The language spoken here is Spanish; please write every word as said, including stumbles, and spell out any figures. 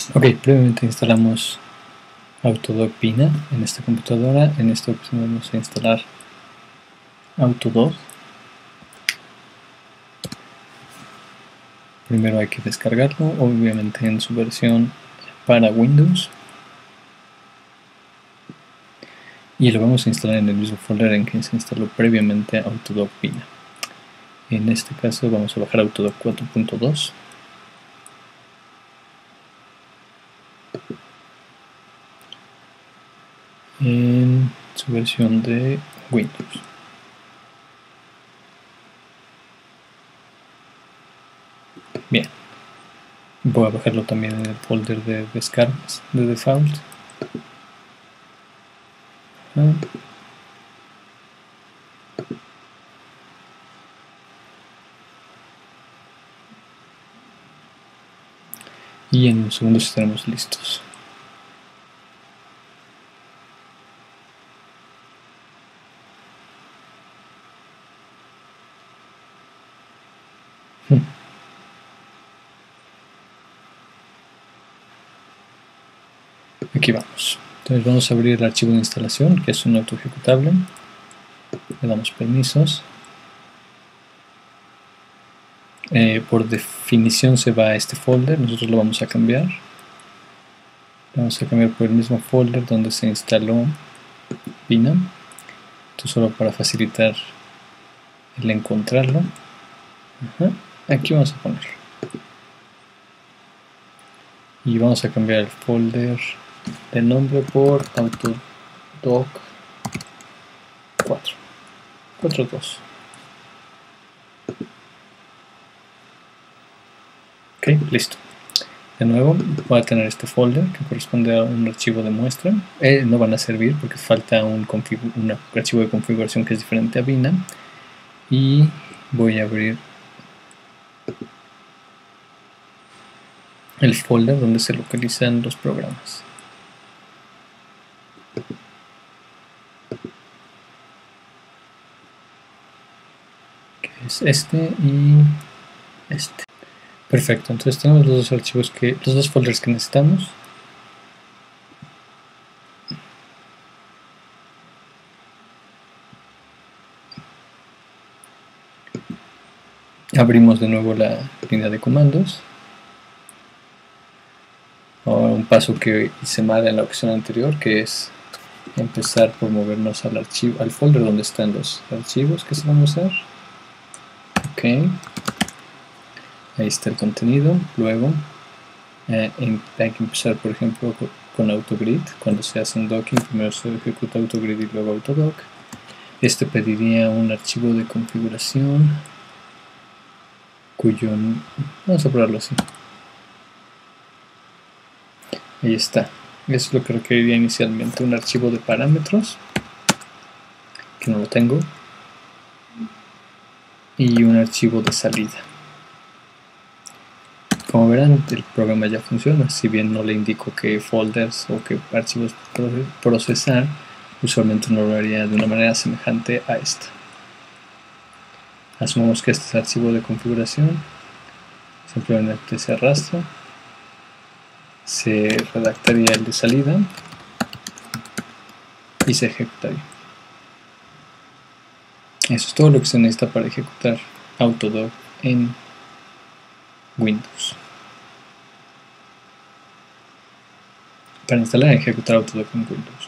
Ok, previamente instalamos Autodoc Pina en esta computadora. En esta opción vamos a instalar Autodoc. Primero hay que descargarlo, obviamente en su versión para Windows. Y lo vamos a instalar en el mismo folder en que se instaló previamente Autodoc Pina. En este caso vamos a bajar Autodoc cuatro punto dos. En su versión de Windows. Bien, voy a bajarlo también en el folder de descargas de default. Ah. Y en un segundo estaremos listos. Aquí vamos. Entonces vamos a abrir el archivo de instalación, que es un auto ejecutable. Le damos permisos. Eh, por definición se va a este folder, nosotros lo vamos a cambiar. Vamos a cambiar por el mismo folder donde se instaló Pina. Esto solo para facilitar el encontrarlo. Ajá. Aquí vamos a ponerlo. Y vamos a cambiar el folder de nombre por Autodoc cuatro punto dos. Ok, listo. De nuevo voy a tener este folder que corresponde a un archivo de muestra. Eh, no van a servir porque falta un, un archivo de configuración que es diferente a Pina. Y voy a abrir el folder donde se localizan los programas. Que es este y este. Perfecto, entonces tenemos los dos archivos que, los dos folders que necesitamos. Abrimos de nuevo la línea de comandos. Ahora un paso que hice mal en la opción anterior, que es empezar por movernos al archivo, al folder donde están los archivos que se van a usar. Ok, ahí está el contenido. Luego eh, hay que empezar, por ejemplo, con Autogrid. Cuando se hace un docking, primero se ejecuta Autogrid y luego Autodoc. Este pediría un archivo de configuración cuyo, vamos a probarlo así. Ahí está. Eso es lo que requeriría inicialmente, un archivo de parámetros, que no lo tengo, y un archivo de salida. Como verán, el programa ya funciona, si bien no le indico qué folders o qué archivos procesar, usualmente no lo haría de una manera semejante a esta. Asumamos que este es el archivo de configuración, simplemente se arrastra, se redactaría el de salida y se ejecutaría. Eso es todo lo que se necesita para ejecutar Autodoc en Windows. Para instalar y ejecutar Autodoc en Windows.